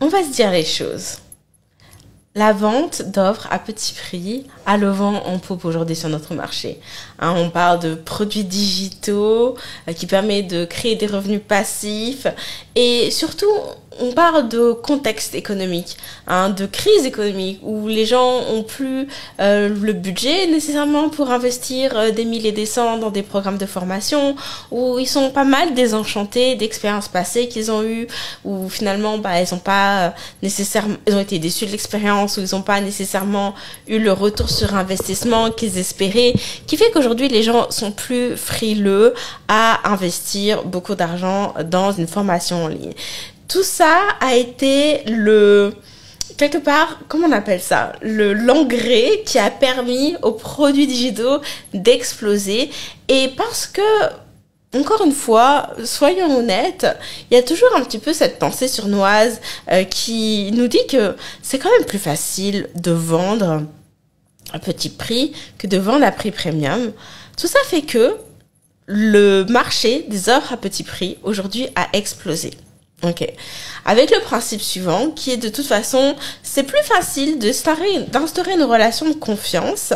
on va se dire les choses. La vente d'offres à petit prix a le vent en poupe aujourd'hui sur notre marché. On parle de produits digitaux qui permettent de créer des revenus passifs et surtout on parle de contexte économique, de crise économique où les gens ont plus le budget nécessairement pour investir des milliers et des cents dans des programmes de formation, où ils sont pas mal désenchantés d'expériences passées qu'ils ont eues, où finalement ils ont pas nécessairement, ils ont été déçus de l'expérience, où ils ont pas nécessairement eu le retour sur investissement qu'ils espéraient, qui fait qu'aujourd'hui les gens sont plus frileux à investir beaucoup d'argent dans une formation en ligne. Tout ça a été quelque part, comment on appelle ça, l'engrais qui a permis aux produits digitaux d'exploser. Et parce que, encore une fois, soyons honnêtes, il y a toujours un petit peu cette pensée sournoise qui nous dit que c'est quand même plus facile de vendre à petit prix que de vendre à prix premium. Tout ça fait que le marché des offres à petit prix aujourd'hui a explosé. Ok. Avec le principe suivant, qui est de toute façon, c'est plus facile d'instaurer une relation de confiance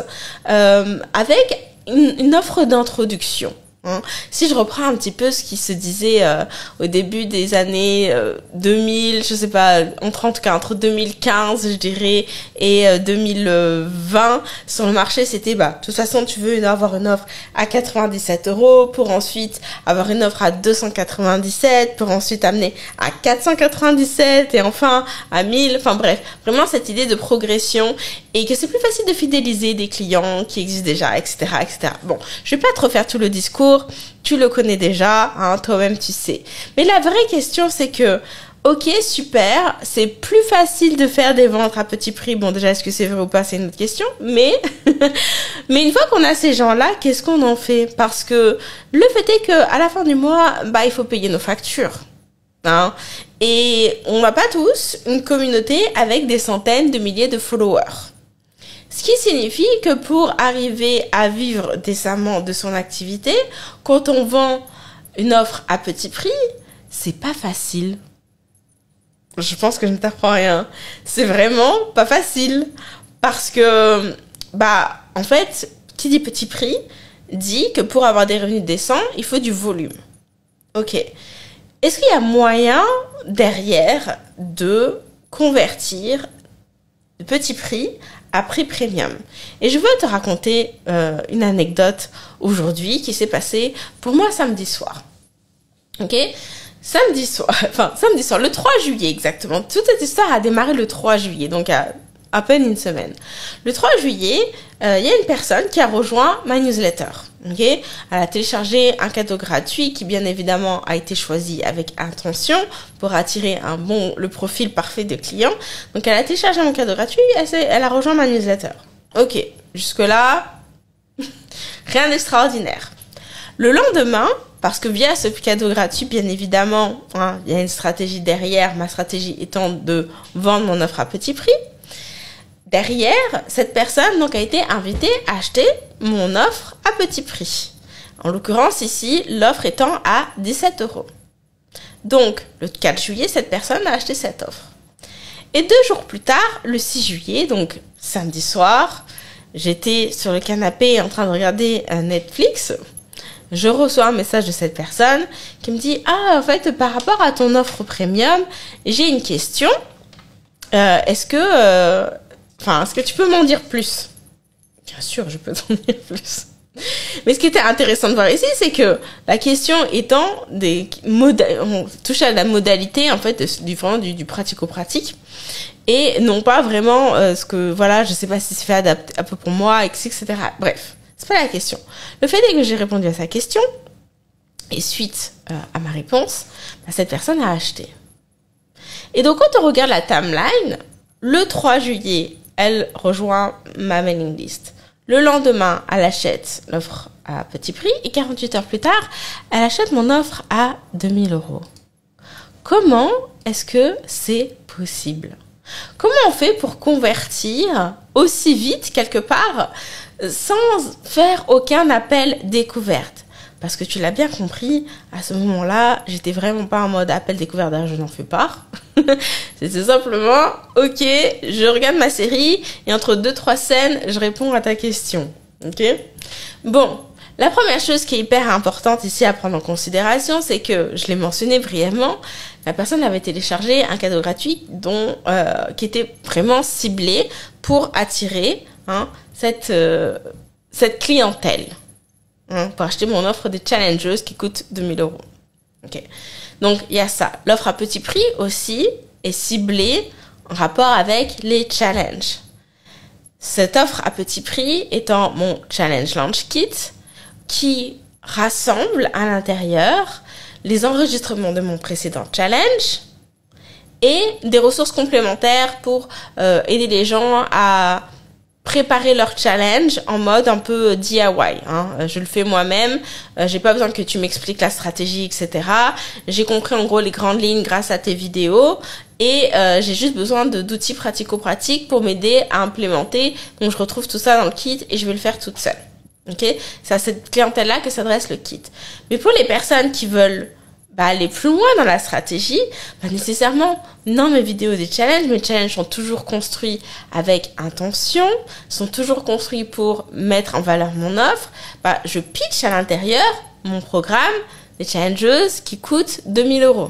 avec une offre d'introduction. Si je reprends un petit peu ce qui se disait au début des années 2000, je sais pas, entre 2015, je dirais, et 2020, sur le marché, c'était, de toute façon, tu veux avoir une offre à 97 € pour ensuite avoir une offre à 297, pour ensuite amener à 497 et enfin à 1000. Enfin bref, vraiment cette idée de progression et que c'est plus facile de fidéliser des clients qui existent déjà, etc., etc. Bon, je vais pas te refaire tout le discours. Tu le connais déjà, toi-même tu sais. Mais la vraie question, c'est que, ok, super, c'est plus facile de faire des ventes à petit prix. Bon, déjà, est-ce que c'est vrai ou pas, c'est une autre question. Mais une fois qu'on a ces gens-là, qu'est-ce qu'on en fait? Parce que le fait est que à la fin du mois, il faut payer nos factures. Et on n'a pas tous une communauté avec des centaines de milliers de followers. Ce qui signifie que pour arriver à vivre décemment de son activité, quand on vend une offre à petit prix, c'est pas facile. Je pense que je ne t'apprends rien. C'est vraiment pas facile. Parce que, en fait, qui dit petit prix, dit que pour avoir des revenus décents, il faut du volume. Ok. Est-ce qu'il y a moyen derrière de convertir de petit prix à prix premium? Et je veux te raconter une anecdote aujourd'hui qui s'est passée pour moi samedi soir. Ok? Samedi soir, le 3 juillet exactement. Toute cette histoire a démarré le 3 juillet, donc à peine une semaine. Le 3 juillet, il y a une personne qui a rejoint ma newsletter. Ok? Elle a téléchargé un cadeau gratuit qui bien évidemment a été choisi avec intention pour attirer le profil parfait de client. Donc elle a téléchargé mon cadeau gratuit, elle a rejoint ma newsletter. Ok, jusque là, rien d'extraordinaire. Le lendemain, parce que via ce cadeau gratuit, bien évidemment, il y a une stratégie derrière, ma stratégie étant de vendre mon offre à petit prix. Derrière, cette personne donc a été invitée à acheter mon offre à petit prix. En l'occurrence ici, l'offre étant à 17 €. Donc, le 4 juillet, cette personne a acheté cette offre. Et 2 jours plus tard, le 6 juillet, donc samedi soir, j'étais sur le canapé en train de regarder Netflix. Je reçois un message de cette personne qui me dit « Ah, en fait, par rapport à ton offre premium, j'ai une question. Est-ce que tu peux m'en dire plus ?» Bien sûr, je peux t'en dire plus. Mais ce qui était intéressant de voir ici, c'est que la question étant on touche à la modalité en fait du pratico-pratique et non pas vraiment je sais pas si c'est fait adapté un peu pour moi, etc. Bref, c'est pas la question. Le fait est que j'ai répondu à sa question et suite à ma réponse, cette personne a acheté. Et donc quand on regarde la timeline, le 3 juillet, elle rejoint ma mailing list. Le lendemain, elle achète l'offre à petit prix et 48 heures plus tard, elle achète mon offre à 2000 €. Comment est-ce que c'est possible? Comment on fait pour convertir aussi vite quelque part sans faire aucun appel découverte? Parce que tu l'as bien compris, à ce moment-là, j'étais vraiment pas en mode appel découvert, d'ailleurs je n'en fais pas. C'est tout simplement, ok, je regarde ma série et entre 2-3 scènes, je réponds à ta question. Ok? Bon, la première chose qui est hyper importante ici à prendre en considération, c'est que, je l'ai mentionné brièvement, la personne avait téléchargé un cadeau gratuit qui était vraiment ciblé pour attirer cette clientèle. Pour acheter mon offre des challengers qui coûte 2000 €. Ok. Donc, il y a ça. L'offre à petit prix aussi est ciblée en rapport avec les challenges. Cette offre à petit prix étant mon Challenge Launch Kit qui rassemble à l'intérieur les enregistrements de mon précédent challenge et des ressources complémentaires pour aider les gens à préparer leur challenge en mode un peu DIY. Je le fais moi-même, j'ai pas besoin que tu m'expliques la stratégie, etc. J'ai compris en gros les grandes lignes grâce à tes vidéos et j'ai juste besoin d'outils pratico-pratiques pour m'aider à implémenter. Donc je retrouve tout ça dans le kit et je vais le faire toute seule. Ok, c'est à cette clientèle-là que s'adresse le kit. Mais pour les personnes qui veulent aller plus loin dans la stratégie, nécessairement, dans mes vidéos des challenges, mes challenges sont toujours construits avec intention, sont toujours construits pour mettre en valeur mon offre. Je pitch à l'intérieur mon programme des challengers qui coûte 2000 €.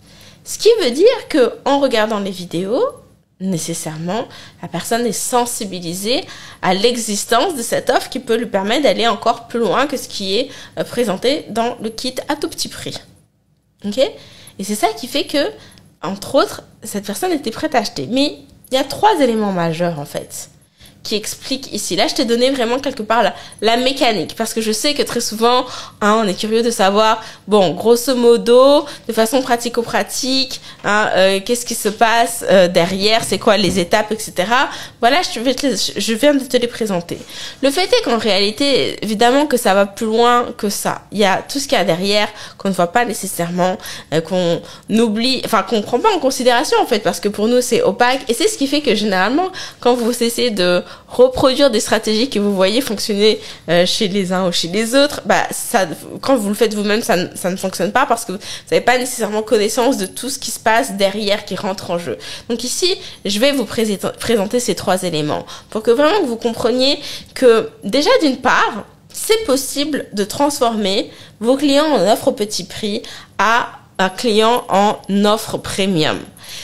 Ce qui veut dire que en regardant les vidéos, nécessairement, la personne est sensibilisée à l'existence de cette offre qui peut lui permettre d'aller encore plus loin que ce qui est présenté dans le kit à tout petit prix. Ok? Et c'est ça qui fait que, entre autres, cette personne était prête à acheter. Mais il y a 3 éléments majeurs, en fait, qui expliquent ici. Là, je t'ai donné vraiment quelque part la mécanique, parce que je sais que très souvent, on est curieux de savoir, bon, grosso modo, de façon pratico-pratique, qu'est-ce qui se passe derrière, c'est quoi les étapes, etc. Voilà, je viens de te les présenter. Le fait est qu'en réalité, évidemment que ça va plus loin que ça. Il y a tout ce qu'il y a derrière qu'on ne voit pas nécessairement, qu'on oublie, enfin qu'on prend pas en considération en fait, parce que pour nous c'est opaque, et c'est ce qui fait que généralement, quand vous essayez de reproduire des stratégies que vous voyez fonctionner chez les uns ou chez les autres, ça, quand vous le faites vous-même, ça ne fonctionne pas parce que vous n'avez pas nécessairement connaissance de tout ce qui se passe derrière qui rentre en jeu. Donc ici, je vais vous présenter ces 3 éléments pour que vraiment vous compreniez que déjà d'une part, c'est possible de transformer vos clients en offre au petit prix à un client en offre premium.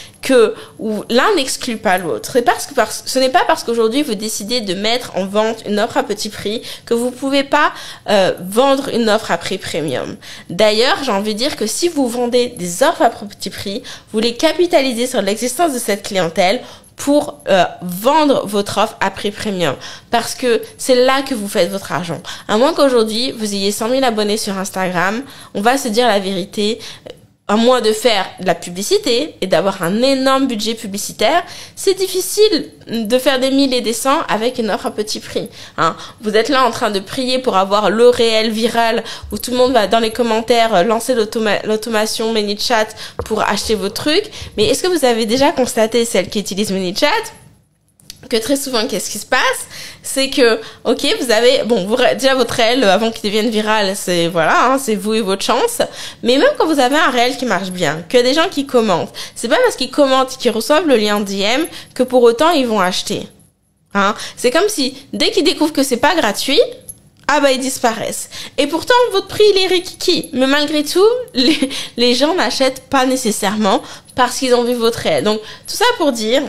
Où l'un n'exclut pas l'autre. Ce n'est pas parce qu'aujourd'hui vous décidez de mettre en vente une offre à petit prix que vous pouvez pas vendre une offre à prix premium. D'ailleurs, j'ai envie de dire que si vous vendez des offres à petit prix, vous les capitalisez sur l'existence de cette clientèle pour vendre votre offre à prix premium. Parce que c'est là que vous faites votre argent. À moins qu'aujourd'hui, vous ayez 100 000 abonnés sur Instagram, on va se dire la vérité, à moins de faire de la publicité et d'avoir un énorme budget publicitaire, c'est difficile de faire des 1000 et des 100 avec une offre à petit prix. Vous êtes là en train de prier pour avoir le réel viral où tout le monde va dans les commentaires lancer l'automation ManyChat pour acheter vos trucs. Mais est-ce que vous avez déjà constaté, celles qui utilisent ManyChat, que très souvent, qu'est-ce qui se passe? C'est que, ok, vous avez, déjà votre réel, avant qu'il devienne viral, c'est, voilà, c'est vous et votre chance. Mais même quand vous avez un réel qui marche bien, que des gens qui commentent, c'est pas parce qu'ils commentent, qu'ils reçoivent le lien DM, que pour autant, ils vont acheter. C'est comme si, dès qu'ils découvrent que c'est pas gratuit, ils disparaissent. Et pourtant, votre prix, il est rikiki. Mais malgré tout, les gens n'achètent pas nécessairement parce qu'ils ont vu votre réel. Donc, tout ça pour dire,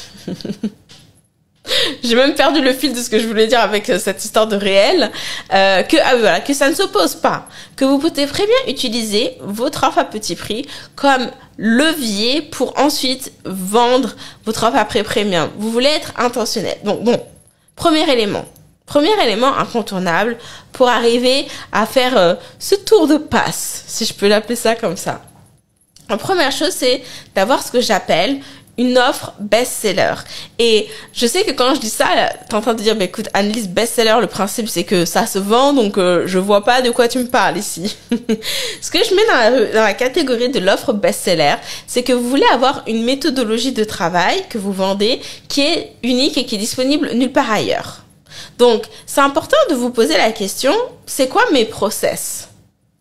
j'ai même perdu le fil de ce que je voulais dire avec cette histoire de réel, que ça ne s'oppose pas, que vous pouvez très bien utiliser votre offre à petit prix comme levier pour ensuite vendre votre offre à prix premium. Vous voulez être intentionnel. Donc premier élément incontournable pour arriver à faire ce tour de passe, si je peux l'appeler ça comme ça. La première chose, c'est d'avoir ce que j'appelle une offre best-seller. Et je sais que quand je dis ça, t'es en train de dire, écoute, Annelise, best-seller, le principe, c'est que ça se vend, donc je vois pas de quoi tu me parles ici. Ce que je mets dans la catégorie de l'offre best-seller, c'est que vous voulez avoir une méthodologie de travail que vous vendez qui est unique et qui est disponible nulle part ailleurs. Donc, c'est important de vous poser la question, c'est quoi mes process ?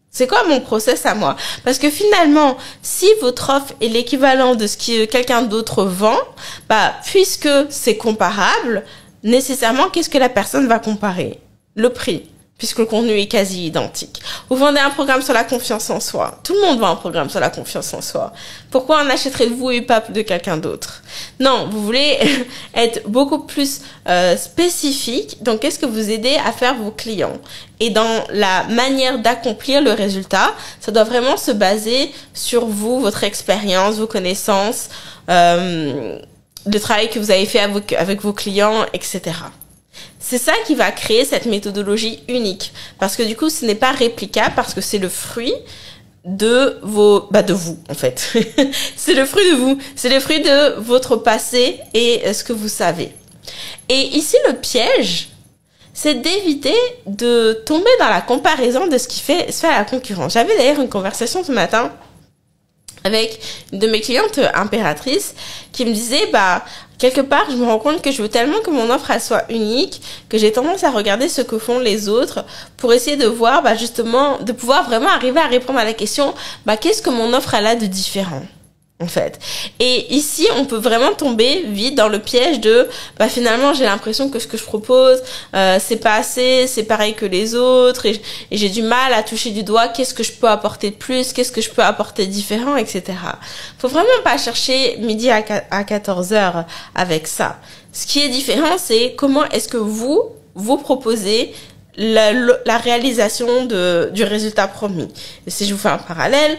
C'est quoi mon process à moi? Parce que finalement, si votre offre est l'équivalent de ce que quelqu'un d'autre vend, bah, puisque c'est comparable, nécessairement, qu'est-ce que la personne va comparer? Le prix, puisque le contenu est quasi identique. Vous vendez un programme sur la confiance en soi. Tout le monde vend un programme sur la confiance en soi. Pourquoi on achèterait de vous et pas de quelqu'un d'autre? Non, vous voulez être beaucoup plus spécifique. Donc, qu'est-ce que vous aidez à faire vos clients? Et dans la manière d'accomplir le résultat, ça doit vraiment se baser sur vous, votre expérience, vos connaissances, le travail que vous avez fait avec vos clients, etc. C'est ça qui va créer cette méthodologie unique. Parce que du coup, ce n'est pas réplicable parce que c'est le fruit de vous, en fait. C'est le fruit de vous. C'est le fruit de votre passé et ce que vous savez. Et ici, le piège, c'est d'éviter de tomber dans la comparaison de ce qui se fait à la concurrence. J'avais d'ailleurs une conversation ce matin avec une de mes clientes impératrices qui me disait, quelque part, je me rends compte que je veux tellement que mon offre elle soit unique que j'ai tendance à regarder ce que font les autres pour essayer de voir, justement, de pouvoir vraiment arriver à répondre à la question, qu'est-ce que mon offre elle a de différent, en fait. Et ici, on peut vraiment tomber vite dans le piège de, finalement, j'ai l'impression que ce que je propose, c'est pas assez, c'est pareil que les autres, et j'ai du mal à toucher du doigt qu'est-ce que je peux apporter de plus, qu'est-ce que je peux apporter de différent, etc. Faut vraiment pas chercher midi à 14h avec ça. Ce qui est différent, c'est comment est-ce que vous proposez la réalisation du résultat promis. Et si je vous fais un parallèle,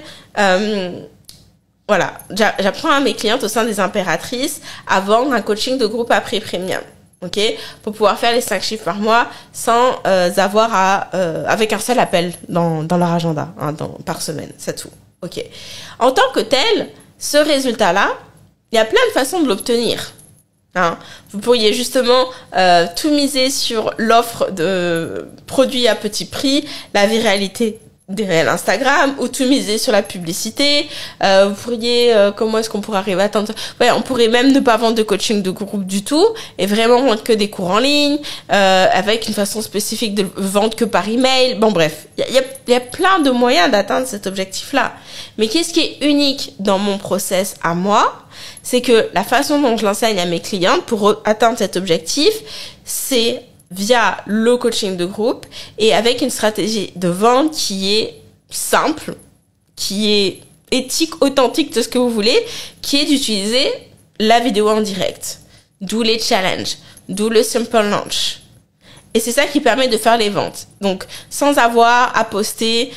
voilà, j'apprends à mes clientes au sein des impératrices à vendre un coaching de groupe à prix premium, ok, pour pouvoir faire les 5 chiffres par mois sans avoir avec un seul appel dans leur agenda, par semaine, c'est tout, ok. En tant que tel, ce résultat-là, il y a plein de façons de l'obtenir. Vous pourriez justement tout miser sur l'offre de produits à petit prix, la viralité des réels Instagram, ou tout miser sur la publicité. Vous pourriez, comment est-ce qu'on pourrait arriver à attendre? On pourrait même ne pas vendre de coaching de groupe du tout et vraiment vendre que des cours en ligne, avec une façon spécifique de vendre que par email. Bon, bref, il y a plein de moyens d'atteindre cet objectif-là. Mais qu'est-ce qui est unique dans mon process à moi? C'est que la façon dont je l'enseigne à mes clientes pour atteindre cet objectif, c'est via le coaching de groupe et avec une stratégie de vente qui est simple, qui est éthique, authentique de ce que vous voulez, qui est d'utiliser la vidéo en direct. D'où les challenges, d'où le simple launch. Et c'est ça qui permet de faire les ventes. Donc, sans avoir à poster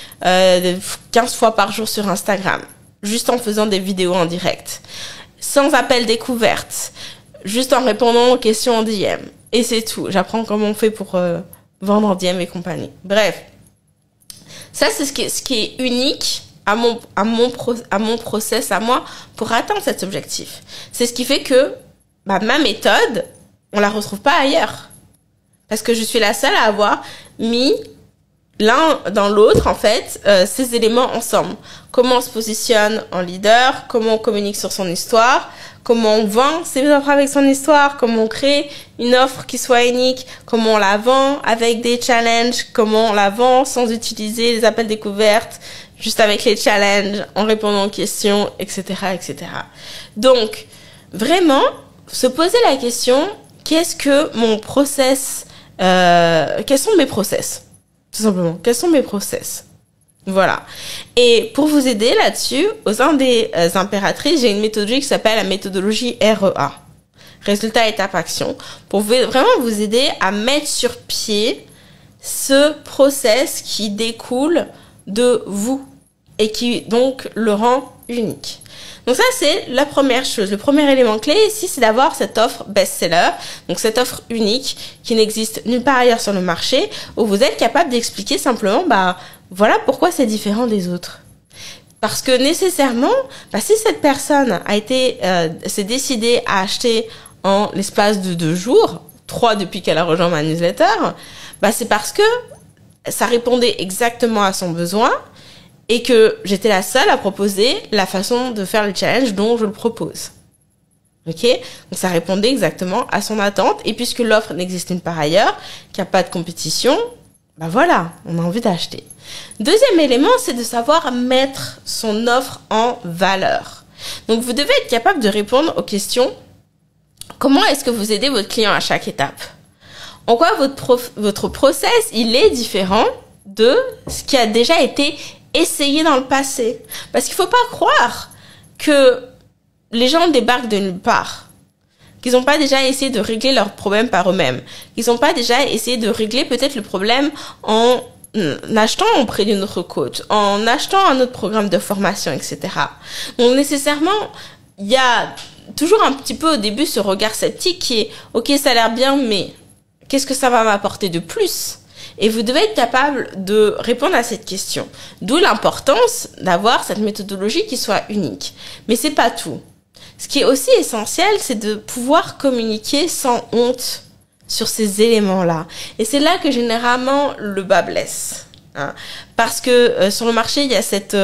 15 fois par jour sur Instagram, juste en faisant des vidéos en direct. Sans appel découverte, juste en répondant aux questions en DM. Et c'est tout. J'apprends comment on fait pour vendre en DM et compagnie. Bref. Ça, c'est ce qui est unique à mon process, à moi, pour atteindre cet objectif. C'est ce qui fait que ma méthode, on la retrouve pas ailleurs. Parce que je suis la seule à avoir mis l'un dans l'autre, en fait, ces éléments ensemble. Comment on se positionne en leader, comment on communique sur son histoire, comment on vend ses offres avec son histoire, comment on crée une offre qui soit unique, comment on la vend avec des challenges, comment on la vend sans utiliser les appels découvertes, juste avec les challenges, en répondant aux questions, etc., etc. Donc, vraiment, se poser la question, qu'est-ce que mon process, quels sont mes process? Tout simplement, quels sont mes process? Voilà. Et pour vous aider là-dessus, au sein des impératrices, j'ai une méthodologie qui s'appelle la méthodologie REA. Résultat, étape, action. Pour vraiment vous aider à mettre sur pied ce process qui découle de vous et qui donc le rend unique. Donc ça, c'est la première chose. Le premier élément clé ici, c'est d'avoir cette offre best-seller, donc cette offre unique qui n'existe nulle part ailleurs sur le marché, où vous êtes capable d'expliquer simplement, voilà pourquoi c'est différent des autres. Parce que nécessairement, si cette personne s'est décidée à acheter en l'espace de 2 jours, 3 depuis qu'elle a rejoint ma newsletter, c'est parce que ça répondait exactement à son besoin, et que j'étais la seule à proposer la façon de faire le challenge dont je le propose. Ok? Donc ça répondait exactement à son attente. Et puisque l'offre n'existe nulle part ailleurs, qu'il n'y a pas de compétition, bah voilà, on a envie d'acheter. Deuxième élément, c'est de savoir mettre son offre en valeur. Donc, vous devez être capable de répondre aux questions. Comment est-ce que vous aidez votre client à chaque étape? En quoi votre process, il est différent de ce qui a déjà été essayé dans le passé? Parce qu'il faut pas croire que les gens débarquent de nulle part, qu'ils n'ont pas déjà essayé de régler leurs problèmes par eux-mêmes, qu'ils n'ont pas déjà essayé de régler peut-être le problème en achetant auprès d'une autre coach, en achetant un autre programme de formation, etc. Donc nécessairement, il y a toujours un petit peu au début ce regard sceptique qui est « Ok, ça a l'air bien, mais qu'est-ce que ça va m'apporter de plus ?» Et vous devez être capable de répondre à cette question. D'où l'importance d'avoir cette méthodologie qui soit unique. Mais c'est pas tout. Ce qui est aussi essentiel, c'est de pouvoir communiquer sans honte sur ces éléments-là. Et c'est là que généralement le bas blesse. Hein. Parce que sur le marché, il y a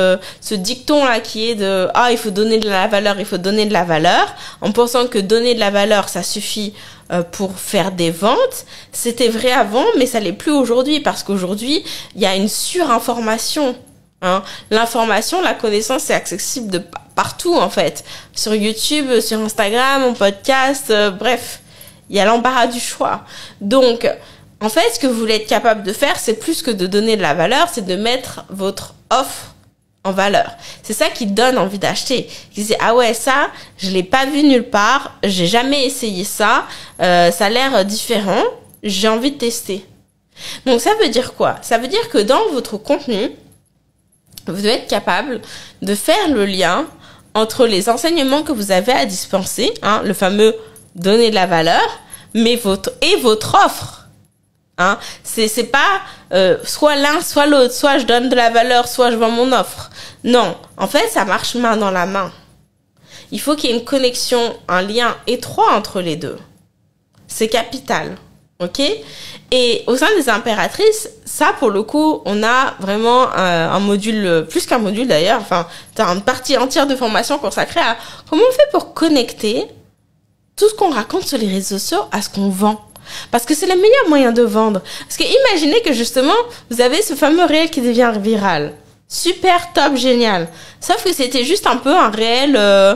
ce dicton-là qui est de « Ah, il faut donner de la valeur, il faut donner de la valeur », en pensant que donner de la valeur, ça suffit pour faire des ventes. C'était vrai avant, mais ça l'est plus aujourd'hui, parce qu'aujourd'hui, il y a une surinformation. Hein. L'information, la connaissance est accessible de partout, en fait. Sur YouTube, sur Instagram, en podcast, bref. Il y a l'embarras du choix. Donc, en fait, ce que vous voulez être capable de faire, c'est plus que de donner de la valeur, c'est de mettre votre offre en valeur. C'est ça qui donne envie d'acheter. Qui dit, ah ouais, ça, je l'ai pas vu nulle part, j'ai jamais essayé ça, ça a l'air différent, j'ai envie de tester. Donc, ça veut dire quoi? Ça veut dire que dans votre contenu, vous devez être capable de faire le lien entre les enseignements que vous avez à dispenser, hein, le fameux donner de la valeur, mais votre offre. Hein, c'est pas soit l'un, soit l'autre, soit je donne de la valeur, soit je vends mon offre. Non, en fait, ça marche main dans la main. Il faut qu'il y ait une connexion, un lien étroit entre les deux. C'est capital, ok? Et au sein des impératrices, ça, pour le coup, on a vraiment un module, plus qu'un module d'ailleurs, enfin, t'as une partie entière de formation consacrée à comment on fait pour connecter tout ce qu'on raconte sur les réseaux sociaux à ce qu'on vend. Parce que c'est le meilleur moyen de vendre. Parce que imaginez que justement, vous avez ce fameux réel qui devient viral. Super, top, génial. Sauf que c'était juste un peu un réel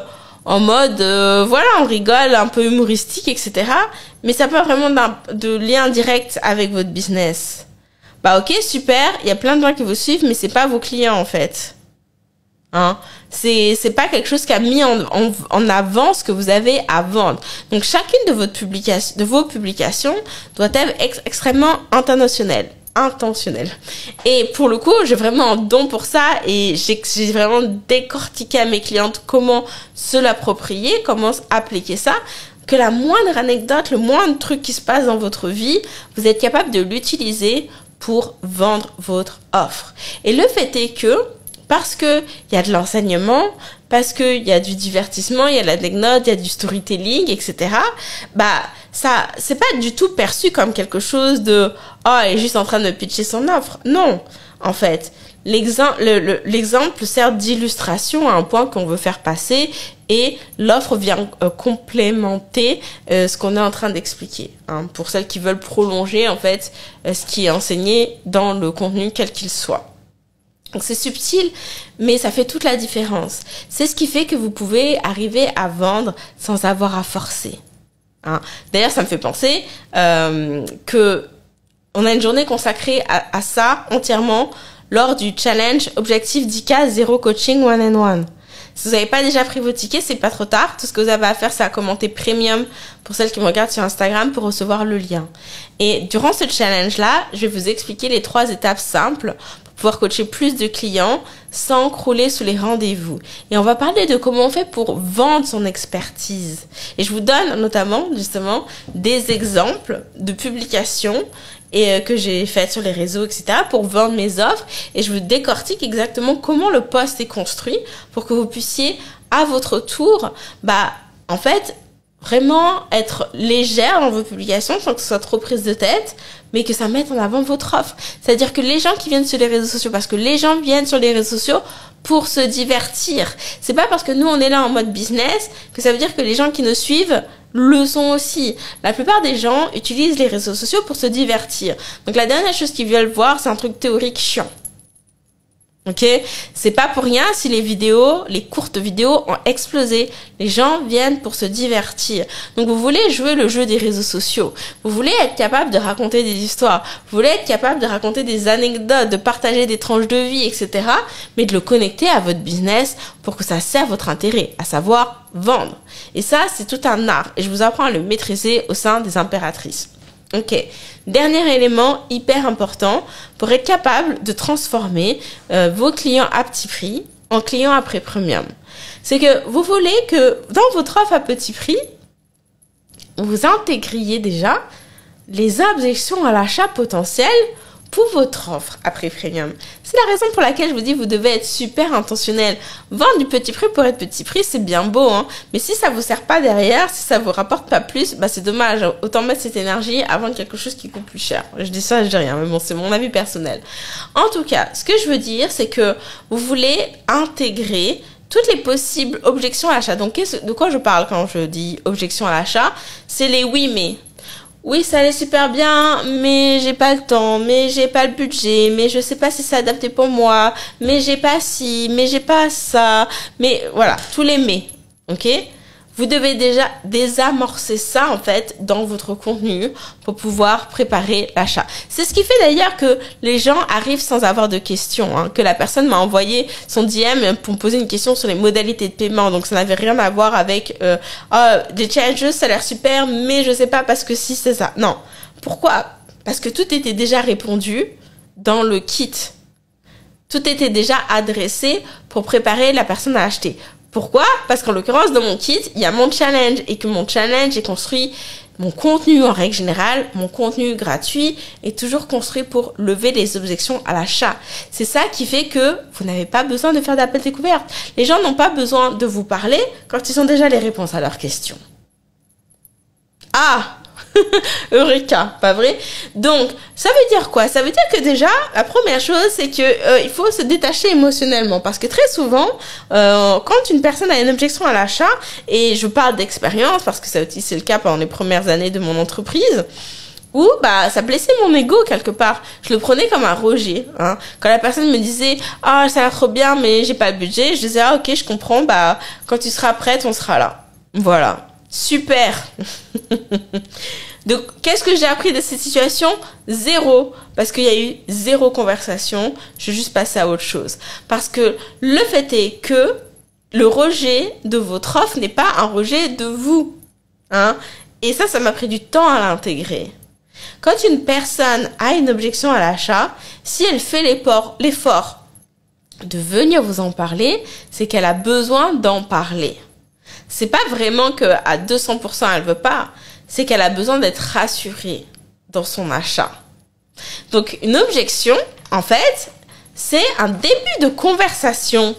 en mode, voilà, on rigole, un peu humoristique, etc. Mais ça n'a pas vraiment de lien direct avec votre business. Bah ok, super, il y a plein de gens qui vous suivent, mais c'est pas vos clients en fait. Hein? C'est pas quelque chose qui a mis en avant ce que vous avez à vendre. Donc chacune de vos publications doit être extrêmement intentionnelle. Et pour le coup, j'ai vraiment un don pour ça et j'ai vraiment décortiqué à mes clientes comment se l'approprier, comment appliquer ça, que la moindre anecdote, le moindre truc qui se passe dans votre vie, vous êtes capable de l'utiliser pour vendre votre offre. Et le fait est que parce que il y a de l'enseignement, parce que il y a du divertissement, il y a de l'anecdote, il y a du storytelling, etc. Bah ça, c'est pas du tout perçu comme quelque chose de elle est juste en train de pitcher son offre. Non, en fait, l'exemple sert d'illustration à un point qu'on veut faire passer et l'offre vient complémenter ce qu'on est en train d'expliquer. Hein, pour celles qui veulent prolonger en fait ce qui est enseigné dans le contenu quel qu'il soit. Donc c'est subtil, mais ça fait toute la différence. C'est ce qui fait que vous pouvez arriver à vendre sans avoir à forcer. Hein. D'ailleurs, ça me fait penser que on a une journée consacrée à ça entièrement lors du challenge Objectif 10K Zero Coaching One and One. Si vous n'avez pas déjà pris vos tickets, c'est pas trop tard. Tout ce que vous avez à faire, c'est à commenter Premium pour celles qui me regardent sur Instagram pour recevoir le lien. Et durant ce challenge-là, je vais vous expliquer les 3 étapes simples pouvoir coacher plus de clients sans crouler sous les rendez-vous. Et on va parler de comment on fait pour vendre son expertise. Et je vous donne notamment, justement, des exemples de publications que j'ai faites sur les réseaux, etc., pour vendre mes offres. Et je vous décortique exactement comment le post est construit pour que vous puissiez, à votre tour, en fait, vraiment être légère dans vos publications sans que ce soit trop prise de tête, mais que ça mette en avant votre offre. C'est-à-dire que les gens qui viennent sur les réseaux sociaux, parce que les gens viennent sur les réseaux sociaux pour se divertir. C'est pas parce que nous, on est là en mode business que ça veut dire que les gens qui nous suivent le sont aussi. La plupart des gens utilisent les réseaux sociaux pour se divertir. Donc la dernière chose qu'ils veulent voir, c'est un truc théorique chiant. Ok, c'est pas pour rien si les courtes vidéos ont explosé. Les gens viennent pour se divertir. Donc vous voulez jouer le jeu des réseaux sociaux. Vous voulez être capable de raconter des histoires. Vous voulez être capable de raconter des anecdotes, de partager des tranches de vie, etc. Mais de le connecter à votre business pour que ça serve votre intérêt, à savoir vendre. Et ça, c'est tout un art. Et je vous apprends à le maîtriser au sein des impératrices. Ok. Dernier élément hyper important pour être capable de transformer vos clients à petit prix en clients à prix premium. C'est que vous voulez que dans votre offre à petit prix, vous intégriez déjà les objections à l'achat potentielles pour votre offre à prix premium. C'est la raison pour laquelle je vous dis vous devez être super intentionnel. Vendre du petit prix pour être petit prix, c'est bien beau, hein. Mais si ça vous sert pas derrière, si ça vous rapporte pas plus, bah c'est dommage. Autant mettre cette énergie à vendre quelque chose qui coûte plus cher. Je dis ça, je dis rien, mais bon, c'est mon avis personnel. En tout cas, ce que je veux dire, c'est que vous voulez intégrer toutes les possibles objections à l'achat. Donc, de quoi je parle quand je dis objections à l'achat? C'est les oui mais. Oui, ça allait super bien, mais j'ai pas le temps, mais j'ai pas le budget, mais je sais pas si c'est adapté pour moi, mais j'ai pas ci, mais j'ai pas ça, mais voilà, tous les mais, ok? Vous devez déjà désamorcer ça, en fait, dans votre contenu pour pouvoir préparer l'achat. C'est ce qui fait d'ailleurs que les gens arrivent sans avoir de questions, hein, que la personne m'a envoyé son DM pour me poser une question sur les modalités de paiement. Donc, ça n'avait rien à voir avec des challenges, ça a l'air super, mais je sais pas parce que si, c'est ça. Non. Pourquoi? Parce que tout était déjà répondu dans le kit. Tout était déjà adressé pour préparer la personne à acheter. Pourquoi? Parce qu'en l'occurrence, dans mon kit, il y a mon challenge et que mon challenge est construit, mon contenu en règle générale, mon contenu gratuit est toujours construit pour lever les objections à l'achat. C'est ça qui fait que vous n'avez pas besoin de faire d'appel découverte. Les gens n'ont pas besoin de vous parler quand ils ont déjà les réponses à leurs questions. Ah! Eureka, pas vrai? Donc, ça veut dire quoi? Ça veut dire que déjà, la première chose, c'est que il faut se détacher émotionnellement. Parce que très souvent, quand une personne a une objection à l'achat, et je parle d'expérience, parce que ça aussi c'est le cas pendant les premières années de mon entreprise, où bah ça blessait mon ego quelque part. Je le prenais comme un rejet. Hein. Quand la personne me disait ah ça a l'air trop bien mais j'ai pas le budget, je disais ah ok je comprends, bah quand tu seras prête on sera là. Voilà. Super. Donc, qu'est-ce que j'ai appris de cette situation? Zéro. Parce qu'il y a eu zéro conversation. Je vais juste passer à autre chose. Parce que le fait est que le rejet de votre offre n'est pas un rejet de vous. Hein? Et ça m'a pris du temps à l'intégrer. Quand une personne a une objection à l'achat, si elle fait l'effort de venir vous en parler, c'est qu'elle a besoin d'en parler. C'est pas vraiment que à 200% elle veut pas, c'est qu'elle a besoin d'être rassurée dans son achat. Donc une objection, en fait, c'est un début de conversation.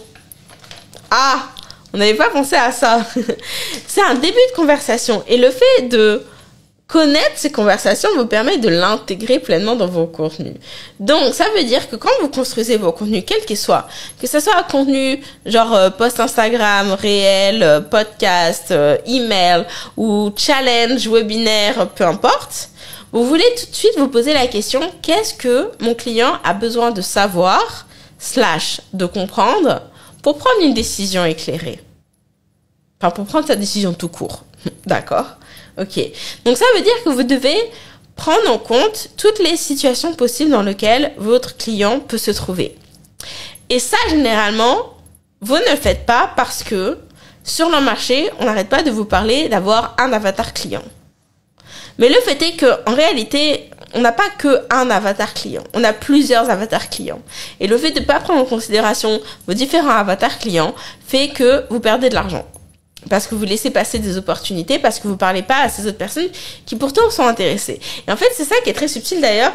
Ah, on n'avait pas pensé à ça. C'est un début de conversation et le fait de connaître ces conversations vous permet de l'intégrer pleinement dans vos contenus. Donc, ça veut dire que quand vous construisez vos contenus, quels qu'ils soient, que ce soit un contenu genre post Instagram, réel, podcast, email ou challenge, webinaire, peu importe, vous voulez tout de suite vous poser la question, qu'est-ce que mon client a besoin de savoir, / de comprendre pour prendre une décision éclairée? Enfin, pour prendre sa décision tout court. D'accord? Ok. Donc ça veut dire que vous devez prendre en compte toutes les situations possibles dans lesquelles votre client peut se trouver. Et ça, généralement, vous ne le faites pas parce que sur le marché, on n'arrête pas de vous parler d'avoir un avatar client. Mais le fait est qu'en réalité, on n'a pas qu'un avatar client. On a plusieurs avatars clients. Et le fait de ne pas prendre en considération vos différents avatars clients fait que vous perdez de l'argent. Parce que vous laissez passer des opportunités, parce que vous parlez pas à ces autres personnes qui pourtant sont intéressées. Et en fait, c'est ça qui est très subtil d'ailleurs,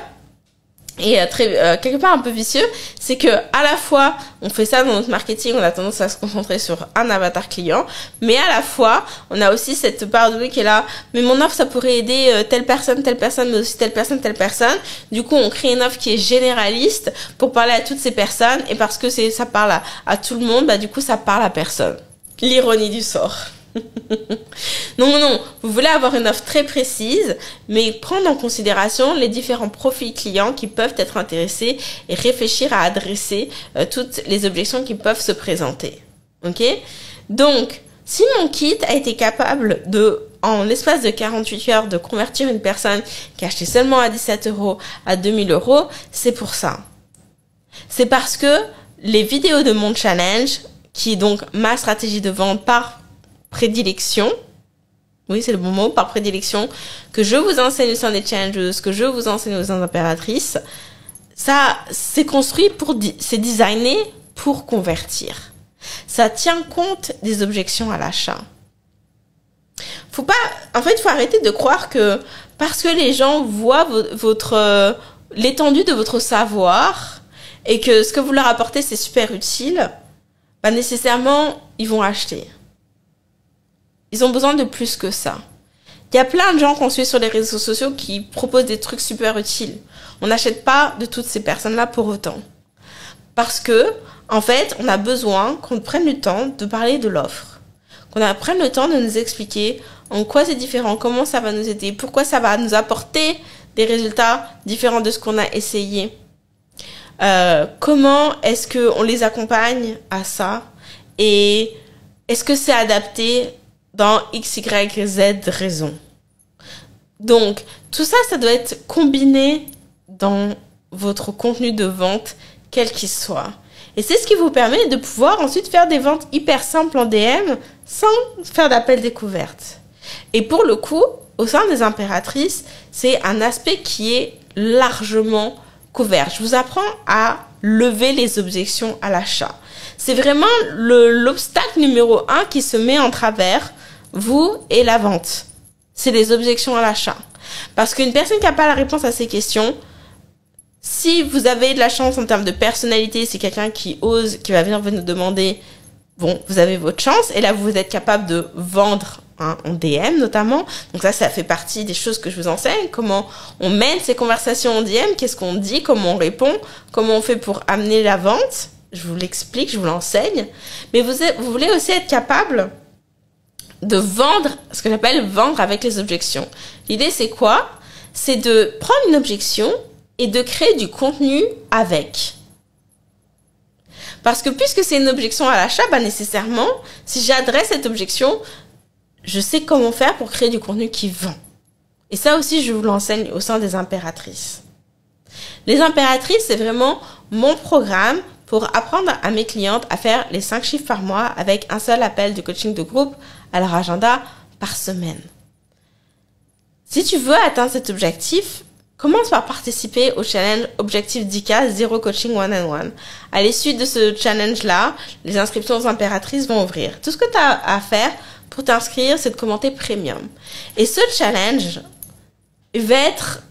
et quelque part un peu vicieux, c'est que à la fois, on fait ça dans notre marketing, on a tendance à se concentrer sur un avatar client, mais à la fois, on a aussi cette part de nous qui est là, mais mon offre, ça pourrait aider telle personne, mais aussi telle personne. Du coup, on crée une offre qui est généraliste pour parler à toutes ces personnes, et parce que ça parle à tout le monde, bah du coup, ça parle à personne. L'ironie du sort. Non, non, vous voulez avoir une offre très précise, mais prendre en considération les différents profils clients qui peuvent être intéressés et réfléchir à adresser toutes les objections qui peuvent se présenter. Ok? Donc, si mon kit a été capable en l'espace de 48 heures, de convertir une personne qui a acheté seulement à 17 € à 2000 €, c'est pour ça. C'est parce que les vidéos de mon challenge, qui est donc ma stratégie de vente par prédilection, oui, c'est le bon mot, par prédilection, que je vous enseigne au sein des challengers, que je vous enseigne aux impératrices, ça, c'est construit c'est designé pour convertir. Ça tient compte des objections à l'achat. En fait, il faut arrêter de croire que parce que les gens voient l'étendue de votre savoir et que ce que vous leur apportez, c'est super utile, bah, nécessairement, ils vont acheter. Ils ont besoin de plus que ça. Il y a plein de gens qu'on suit sur les réseaux sociaux qui proposent des trucs super utiles. On n'achète pas de toutes ces personnes-là pour autant. Parce que, en fait, on a besoin qu'on prenne le temps de parler de l'offre. Qu'on prenne le temps de nous expliquer en quoi c'est différent, comment ça va nous aider, pourquoi ça va nous apporter des résultats différents de ce qu'on a essayé. Comment est-ce qu'on les accompagne à ça et est-ce que c'est adapté dans X, Y, Z raisons. Donc, tout ça, ça doit être combiné dans votre contenu de vente, quel qu'il soit. Et c'est ce qui vous permet de pouvoir ensuite faire des ventes hyper simples en DM sans faire d'appel découverte. Et pour le coup, au sein des impératrices, c'est un aspect qui est largement couvert. Je vous apprends à lever les objections à l'achat. C'est vraiment l'obstacle numéro 1 qui se met en travers vous et la vente. C'est les objections à l'achat. Parce qu'une personne qui n'a pas la réponse à ces questions, si vous avez de la chance en termes de personnalité, c'est quelqu'un qui ose, qui va venir vous nous demander, bon, vous avez votre chance, et là, vous êtes capable de vendre en DM notamment. Donc ça fait partie des choses que je vous enseigne. Comment on mène ces conversations en DM, qu'est-ce qu'on dit, comment on répond, comment on fait pour amener la vente. Je vous l'explique, je vous l'enseigne. Mais vous voulez aussi être capable de vendre, ce que j'appelle vendre avec les objections. L'idée, c'est quoi? C'est de prendre une objection et de créer du contenu avec. Parce que puisque c'est une objection à l'achat, bah nécessairement, si j'adresse cette objection, je sais comment faire pour créer du contenu qui vend. Et ça aussi, je vous l'enseigne au sein des impératrices. Les impératrices, c'est vraiment mon programme pour apprendre à mes clientes à faire les 5 chiffres par mois avec un seul appel de coaching de groupe à leur agenda par semaine. Si tu veux atteindre cet objectif, commence par participer au challenge Objectif 10K Zero Coaching One-on-One. À l'issue de ce challenge-là, les inscriptions aux impératrices vont ouvrir. Tout ce que tu as à faire pour t'inscrire, c'est de commenter Premium. Et ce challenge va être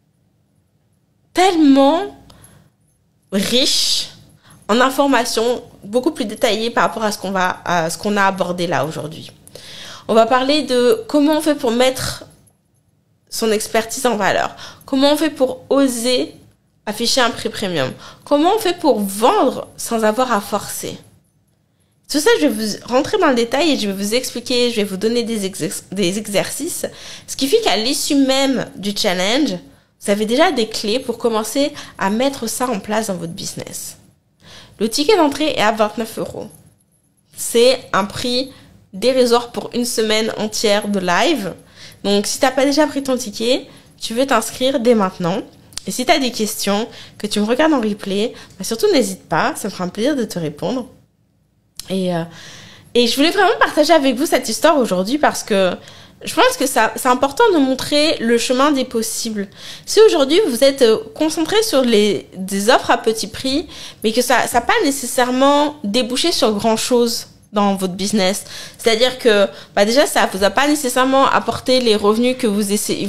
tellement riche en informations beaucoup plus détaillées par rapport à ce qu'on a abordé là aujourd'hui. On va parler de comment on fait pour mettre son expertise en valeur. Comment on fait pour oser afficher un prix premium. Comment on fait pour vendre sans avoir à forcer. Tout ça, je vais vous rentrer dans le détail et je vais vous expliquer, je vais vous donner des exercices. Ce qui fait qu'à l'issue même du challenge, vous avez déjà des clés pour commencer à mettre ça en place dans votre business. Le ticket d'entrée est à 29 €. C'est un prix dérisoire pour une semaine entière de live. Donc, si tu n'as pas déjà pris ton ticket, tu veux t'inscrire dès maintenant. Et si tu as des questions, que tu me regardes en replay, bah surtout n'hésite pas, ça me fera un plaisir de te répondre. Et je voulais vraiment partager avec vous cette histoire aujourd'hui parce que je pense que c'est important de montrer le chemin des possibles. Si aujourd'hui vous êtes concentré sur des offres à petit prix, mais que ça n'a pas nécessairement débouché sur grand chose dans votre business, c'est-à-dire que bah déjà ça vous a pas nécessairement apporté les revenus que vous essayez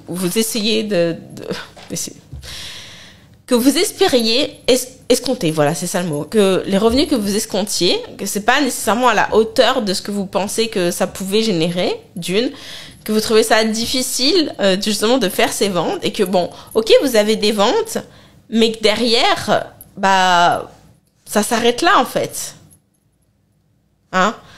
que vous espériez escompter, voilà, c'est ça le mot, que les revenus que vous escomptiez, que c'est pas nécessairement à la hauteur de ce que vous pensez que ça pouvait générer, que vous trouvez ça difficile justement de faire ces ventes et que bon, ok, vous avez des ventes, mais que derrière, bah, ça s'arrête là en fait. Hein?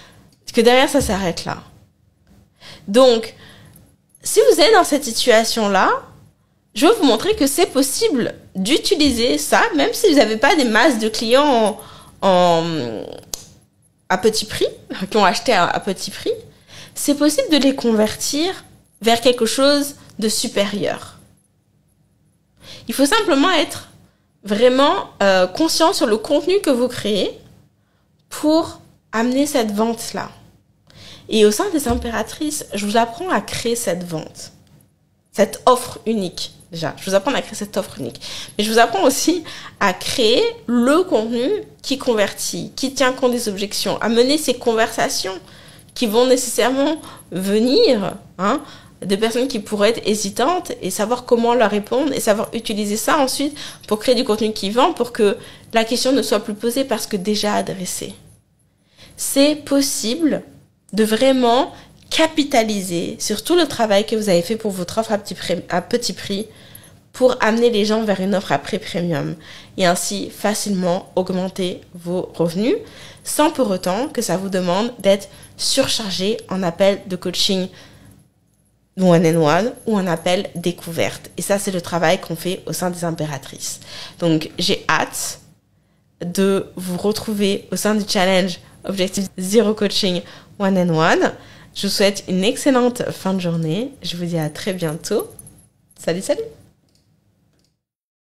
Que derrière, ça s'arrête là. Donc, si vous êtes dans cette situation-là, je veux vous montrer que c'est possible d'utiliser ça, même si vous n'avez pas des masses de clients à petit prix, qui ont acheté à petit prix. C'est possible de les convertir vers quelque chose de supérieur. Il faut simplement être vraiment conscient sur le contenu que vous créez pour amener cette vente-là. Et au sein des impératrices, je vous apprends à créer cette vente, cette offre unique. Déjà, je vous apprends à créer cette offre unique. Mais je vous apprends aussi à créer le contenu qui convertit, qui tient compte des objections, à mener ces conversations qui vont nécessairement venir, de personnes qui pourraient être hésitantes et savoir comment leur répondre et savoir utiliser ça ensuite pour créer du contenu qui vend pour que la question ne soit plus posée parce que déjà adressée. C'est possible de vraiment capitaliser sur tout le travail que vous avez fait pour votre offre à petit prix pour amener les gens vers une offre à prix premium et ainsi facilement augmenter vos revenus sans pour autant que ça vous demande d'être surchargé en appel de coaching one-on-one ou en appel découverte. Et ça, c'est le travail qu'on fait au sein des impératrices. Donc, j'ai hâte de vous retrouver au sein du challenge Objectif Zero Coaching One-on-One. Je vous souhaite une excellente fin de journée. Je vous dis à très bientôt. Salut, salut!